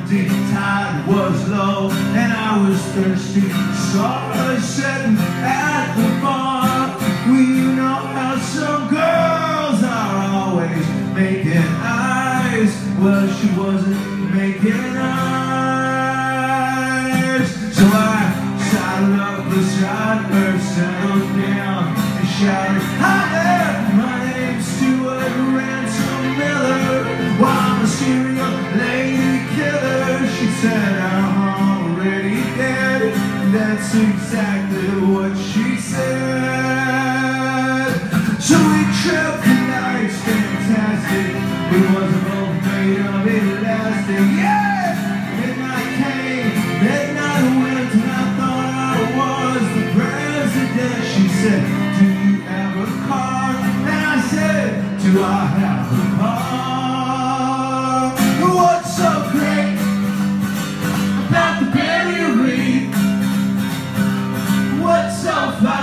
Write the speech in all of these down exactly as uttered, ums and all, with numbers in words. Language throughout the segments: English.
empty, tide was low, and I was thirsty. Saw her sitting at the bar. We know how some girls are always making eyes. Well, she wasn't making eyes. So I saddled up beside her, settled down, and shouted, "Hi there, my name's Stuart Ransom Miller. Well, I'm a serial lady killer." She said, "I'm already dead." That's exactly what she said. So we tripped, the night's fantastic. We wasn't both made of elastic. Yeah! Midnight came, midnight went, and I thought I was the president. She said, "Do you have a car?" And I said, "Do I have a car?" What's so great about the Barry Reed? What's so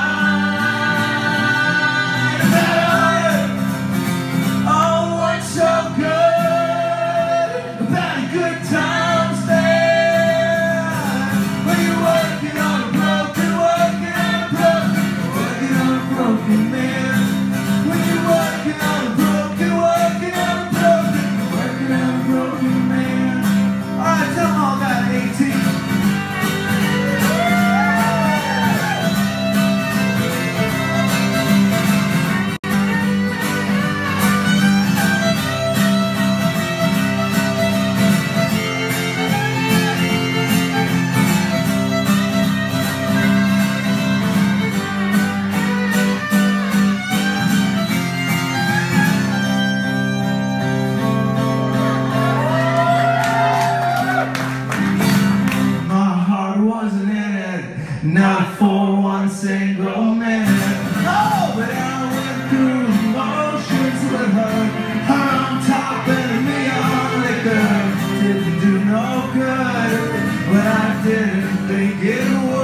fine about it? Oh, what's so good about a good times there? When you're working on a broken, working on a broken, working on a broken man. When you're working on a broken, working on a broken, working on a broken man. All right, tell them all about eighteen. Not for one single minute. Oh, but I went through the motions with her. Her on top and me on liquor. Didn't do no good, but I didn't think it would.